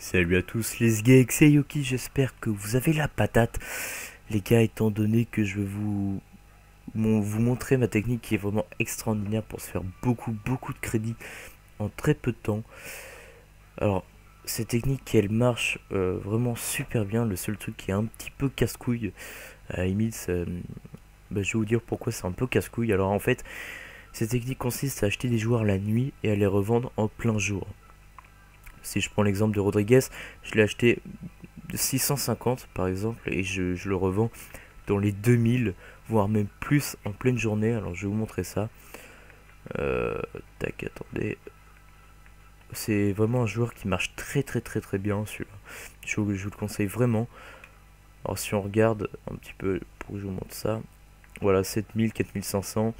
Salut à tous les geeks, c'est Yoki, j'espère que vous avez la patate. Les gars, étant donné que je vais vous montrer ma technique qui est vraiment extraordinaire pour se faire beaucoup de crédit en très peu de temps. Alors, cette technique, elle marche vraiment super bien. Le seul truc qui est un petit peu casse-couille, à la limite, je vais vous dire pourquoi c'est un peu casse-couille. Alors en fait, cette technique consiste à acheter des joueurs la nuit et à les revendre en plein jour. Si je prends l'exemple de Rodriguez, je l'ai acheté 650 par exemple et je le revends dans les 2000 voire même plus en pleine journée. Alors je vais vous montrer ça. Tac, attendez. C'est vraiment un joueur qui marche très bien celui-là. Je vous le conseille vraiment. Alors si on regarde un petit peu pour que je vous montre ça. Voilà, 7000, 4500,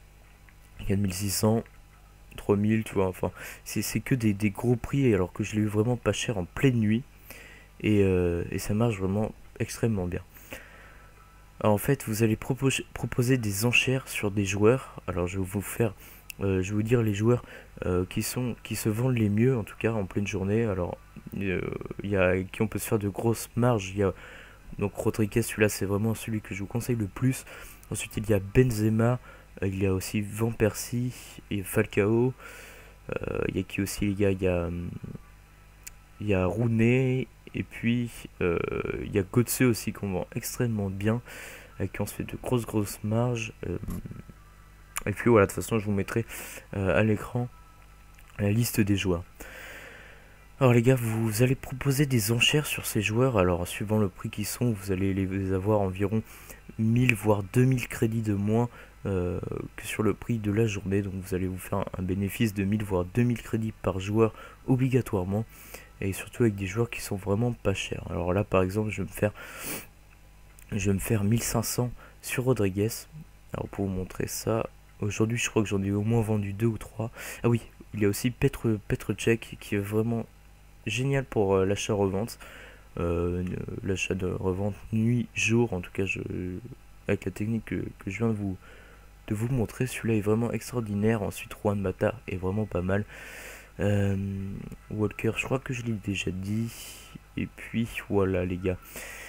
4600, 3000, tu vois, enfin c'est que des gros prix alors que je l'ai eu vraiment pas cher en pleine nuit et ça marche vraiment extrêmement bien. Alors, en fait, vous allez proposer des enchères sur des joueurs. Alors je vais vous faire je vais vous dire les joueurs qui se vendent les mieux en tout cas en pleine journée. Alors il y a qui on peut se faire de grosses marges. Il y a donc Rodriguez, celui-là c'est vraiment celui que je vous conseille le plus. Ensuite il y a Benzema, il y a aussi Van Persie et Falcao. Il y a qui aussi les gars, il y a Rooney et puis il y a Götze aussi qu'on vend extrêmement bien, avec qui on se fait de grosses marges. Et puis voilà, de toute façon je vous mettrai à l'écran la liste des joueurs. Alors les gars, vous allez proposer des enchères sur ces joueurs. Alors suivant le prix qu'ils sont, vous allez les avoir environ 1000 voire 2000 crédits de moins que sur le prix de la journée. Donc vous allez vous faire un bénéfice de 1000 voire 2000 crédits par joueur obligatoirement. Et surtout avec des joueurs qui sont vraiment pas chers. Alors là par exemple je vais me faire 1500 sur Rodriguez. Alors pour vous montrer ça, aujourd'hui je crois que j'en ai au moins vendu 2 ou 3. Ah oui, il y a aussi Petr Cech qui est vraiment génial pour l'achat-revente. L'achat de revente nuit-jour, en tout cas avec la technique que je viens de vous montrer, celui-là est vraiment extraordinaire. Ensuite Juan Mata est vraiment pas mal. Walker, je crois que je l'ai déjà dit. Et puis voilà les gars.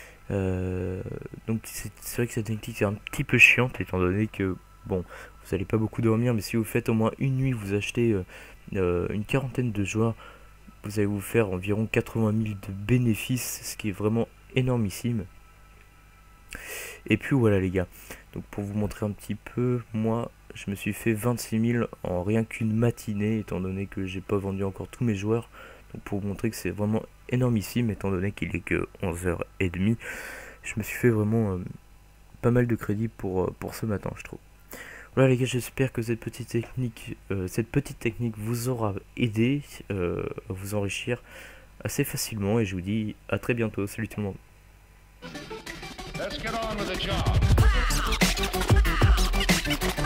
Donc c'est vrai que cette technique est un petit peu chiante étant donné que bon, vous n'allez pas beaucoup dormir, mais si vous faites au moins une nuit, vous achetez une quarantaine de joueurs, vous allez vous faire environ 80 000 de bénéfices, ce qui est vraiment énormissime. Et puis voilà les gars, donc pour vous montrer un petit peu, moi je me suis fait 26 000 en rien qu'une matinée, étant donné que j'ai pas vendu encore tous mes joueurs. Donc pour vous montrer que c'est vraiment énormissime, étant donné qu'il est que 11h30, je me suis fait vraiment pas mal de crédit pour ce matin, je trouve. Voilà les gars, j'espère que cette petite technique vous aura aidé à vous enrichir assez facilement, et je vous dis à très bientôt. Salut tout le monde. Let's get on with the job.